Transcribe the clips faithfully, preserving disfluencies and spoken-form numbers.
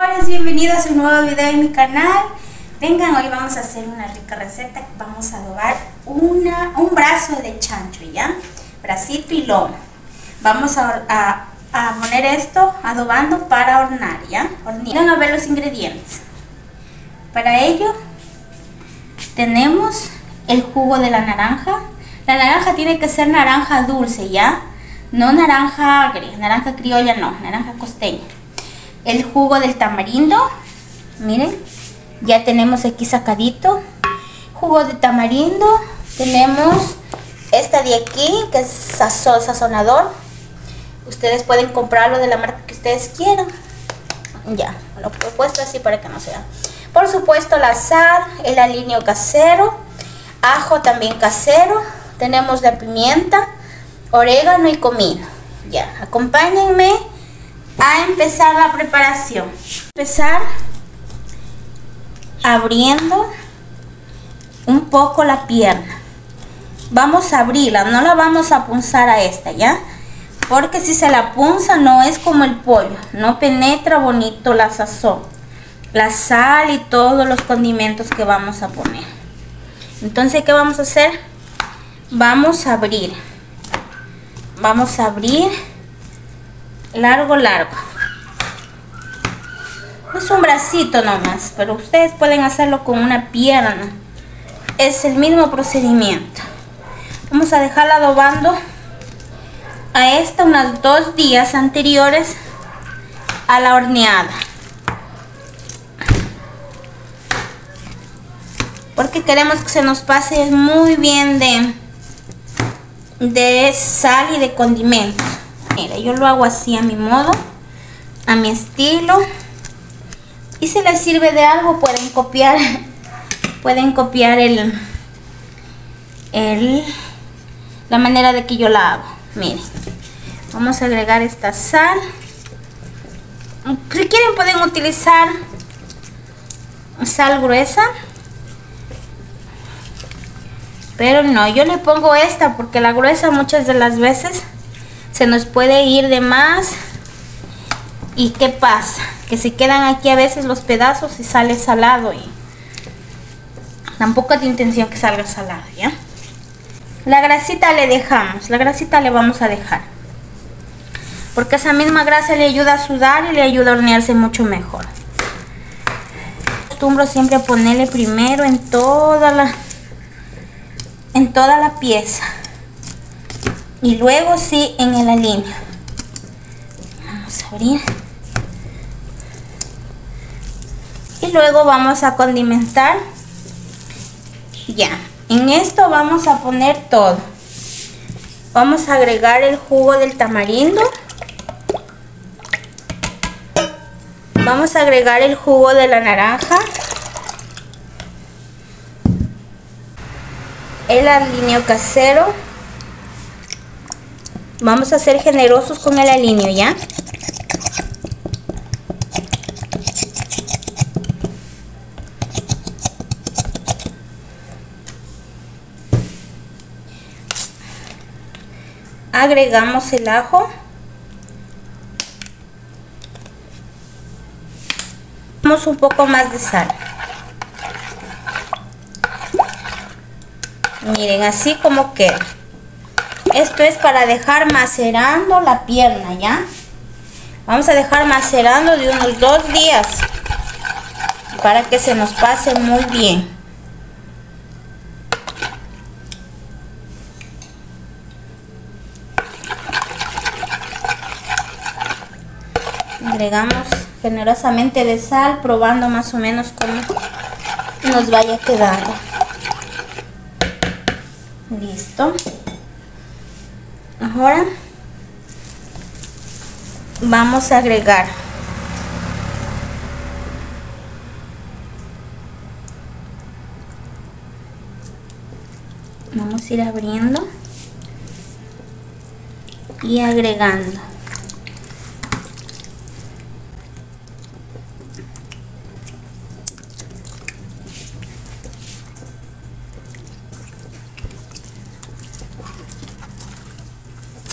Hola, bienvenidos a un nuevo video en mi canal. Vengan, hoy vamos a hacer una rica receta. Vamos a adobar una, un brazo de chancho, ¿ya? Bracito y lomo. Vamos a, a, a poner esto adobando para hornear, ¿ya? Hornear. Van a ver los ingredientes. Para ello tenemos el jugo de la naranja. La naranja tiene que ser naranja dulce, ¿ya? No naranja agria, naranja criolla no, naranja costeña. El jugo del tamarindo, miren, ya tenemos aquí sacadito. Jugo de tamarindo, tenemos esta de aquí que es sazón, sazonador. Ustedes pueden comprarlo de la marca que ustedes quieran. Ya, lo he puesto así para que no se vea. Por supuesto la sal, el aliño casero, ajo también casero. Tenemos la pimienta, orégano y comino. Ya, acompáñenme a empezar la preparación. Empezar abriendo un poco la pierna. Vamos a abrirla, no la vamos a punzar a esta, ¿ya? Porque si se la punza no es como el pollo, no penetra bonito la sazón, la sal y todos los condimentos que vamos a poner. Entonces, ¿qué vamos a hacer? Vamos a abrir. Vamos a abrir largo, largo. Es un bracito nomás, pero ustedes pueden hacerlo con una pierna. Es el mismo procedimiento. Vamos a dejarla adobando a esta unos dos días anteriores a la horneada. Porque queremos que se nos pase muy bien de, de sal y de condimentos. Mira, yo lo hago así a mi modo, a mi estilo. Y si les sirve de algo, pueden copiar, pueden copiar el, el, la manera de que yo la hago. Miren, vamos a agregar esta sal. Si quieren pueden utilizar sal gruesa, pero no, yo le pongo esta porque la gruesa muchas de las veces se nos puede ir de más. ¿Y qué pasa? Que se quedan aquí a veces los pedazos y sale salado, y tampoco es de intención que salga salado, ¿ya? La grasita le dejamos, la grasita le vamos a dejar, porque esa misma grasa le ayuda a sudar y le ayuda a hornearse mucho mejor. Acostumbro siempre a ponerle primero en toda la, en toda la pieza. Y luego sí en el aliño. Vamos a abrir. Y luego vamos a condimentar. Ya. En esto vamos a poner todo. Vamos a agregar el jugo del tamarindo. Vamos a agregar el jugo de la naranja. El aliño casero. Vamos a ser generosos con el aliño, ¿ya? Agregamos el ajo. Damos un poco más de sal. Miren, así como queda. Esto es para dejar macerando la pierna, ¿ya? Vamos a dejar macerando de unos dos días para que se nos pase muy bien. Agregamos generosamente de sal, probando más o menos cómo nos vaya quedando. Listo. Ahora vamos a agregar vamos a ir abriendo y agregando.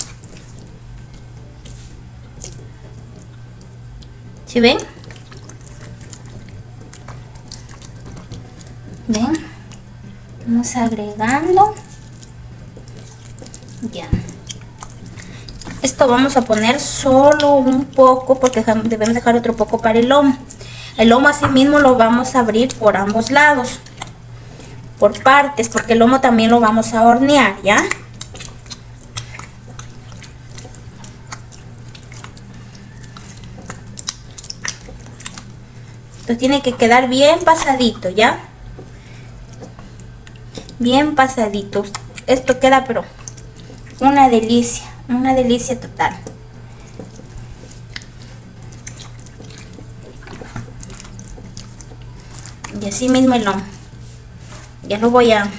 ¿Sí ven? Ven, vamos agregando. Ya. Esto vamos a poner solo un poco porque debemos dejar otro poco para el lomo. El lomo así mismo lo vamos a abrir por ambos lados, por partes, porque el lomo también lo vamos a hornear, ¿ya? Esto tiene que quedar bien pasadito, ¿ya? Bien pasadito. Esto queda pero una delicia, una delicia total. Y así mismo el lomo. Ya lo voy a...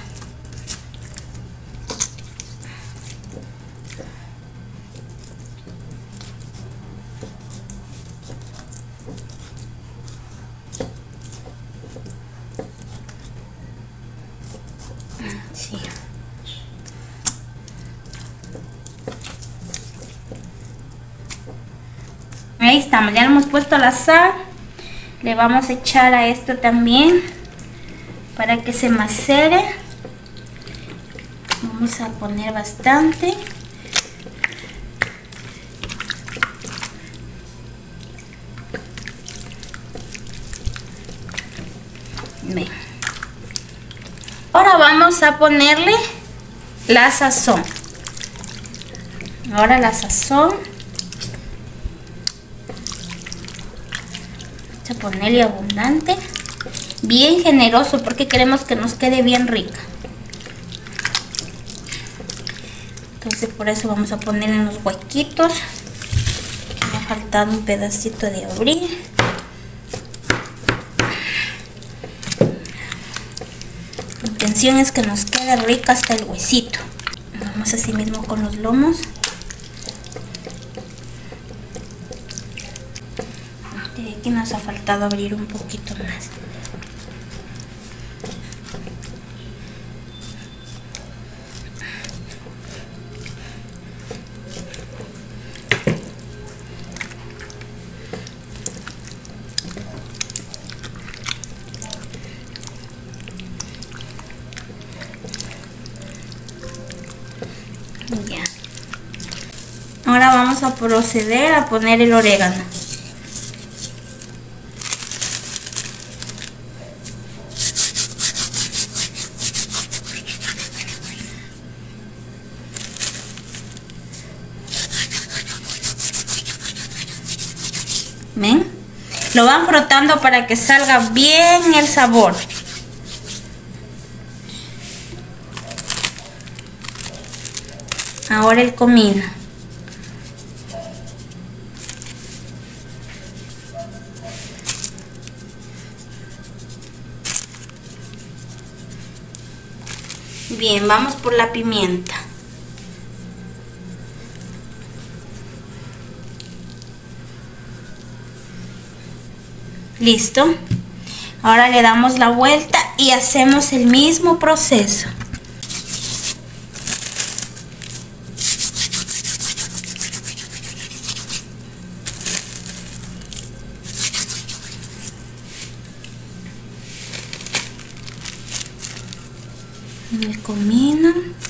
Sí. Ahí estamos, ya le hemos puesto la sal. Le vamos a echar a esto también para que se macere. Vamos a poner bastante. Ven. Ahora vamos a ponerle la sazón. Ahora la sazón. Vamos a ponerle abundante. Bien generoso porque queremos que nos quede bien rica. Entonces por eso vamos a poner en los huequitos. Me ha faltado un pedacito de abrir. La intención es que nos quede rica hasta el huesito. Vamos así mismo con los lomos. De aquí nos ha faltado abrir un poquito más. Ya. Ahora vamos a proceder a poner el orégano. ¿Ven? Lo van frotando para que salga bien el sabor. Ahora el comino. Bien, vamos por la pimienta. Listo. Ahora le damos la vuelta y hacemos el mismo proceso. El comino.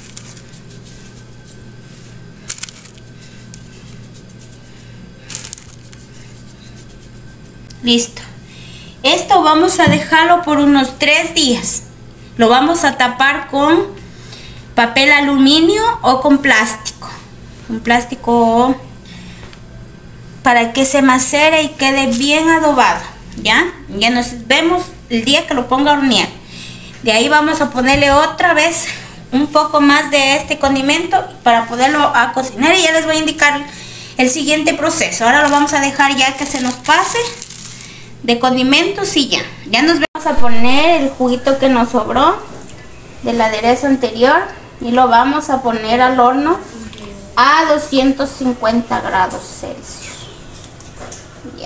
Listo. Esto vamos a dejarlo por unos tres días. Lo vamos a tapar con papel aluminio o con plástico. Un plástico para que se macere y quede bien adobado. ¿Ya? Ya nos vemos el día que lo ponga a hornear. De ahí vamos a ponerle otra vez un poco más de este condimento para poderlo a cocinar. Y ya les voy a indicar el siguiente proceso. Ahora lo vamos a dejar ya que se nos pase de condimentos y ya. Ya nos vamos a poner el juguito que nos sobró del aderezo anterior y lo vamos a poner al horno a doscientos cincuenta grados Celsius. Ya.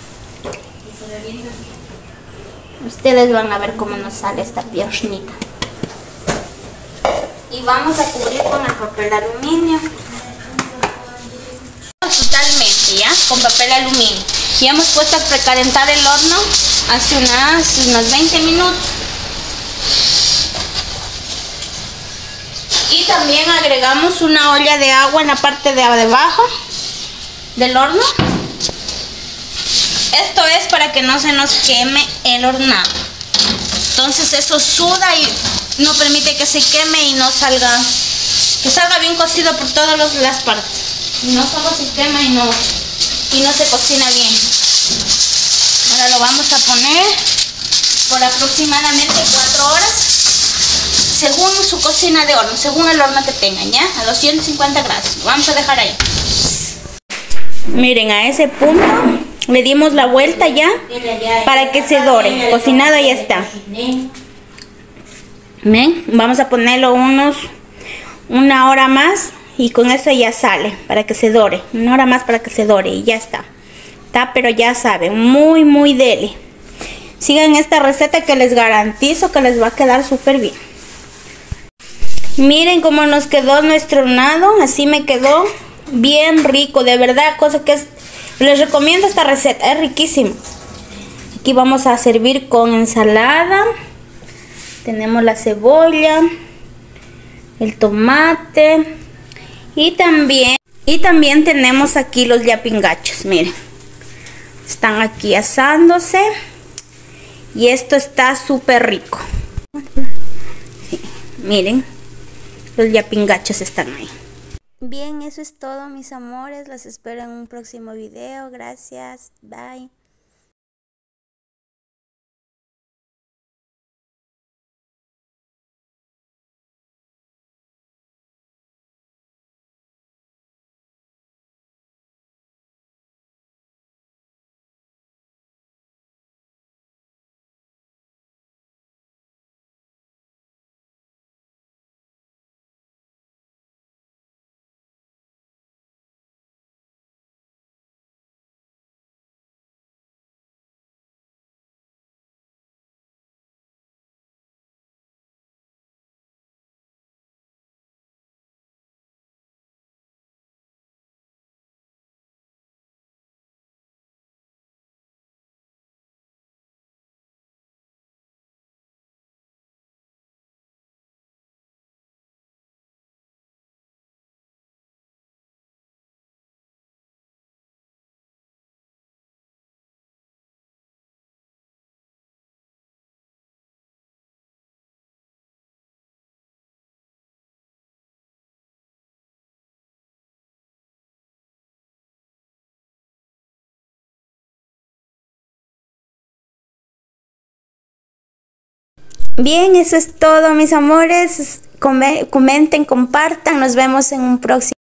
Ustedes van a ver cómo nos sale esta piernita. Y vamos a cubrir con el papel aluminio. Totalmente, ¿ya? Con papel aluminio. Y hemos puesto a precalentar el horno hace unas, unos veinte minutos. también agregamos una olla de agua en la parte de abajo del horno. Esto es para que no se nos queme el hornado. Entonces eso suda y no permite que se queme y no salga, que salga bien cocido por todas los, las partes. Y no solo se quema y no, y no se cocina bien. Ahora lo vamos a poner por aproximadamente cuatro horas, según su cocina de horno, según el horno que tengan, ¿ya? A los ciento cincuenta grados. Lo vamos a dejar ahí. Miren, a ese punto le dimos la vuelta ya para que se dore. Cocinado ya está. ¿Ven? Vamos a ponerlo unos una hora más y con eso ya sale para que se dore. Una hora más para que se dore y ya está. Está, pero ya saben, muy muy deli. Sigan esta receta que les garantizo que les va a quedar súper bien. Miren cómo nos quedó nuestro hornado. Así me quedó bien rico, de verdad, cosa que es, les recomiendo esta receta, es riquísimo. Aquí vamos a servir con ensalada. Tenemos la cebolla, el tomate y también y también tenemos aquí los yapingachos. Miren, están aquí asándose y esto está súper rico. Sí, miren, los yapingachos están ahí. Bien, eso es todo, mis amores. Los espero en un próximo video. Gracias. Bye. Bien, eso es todo, mis amores. Comenten, compartan. Nos vemos en un próximo.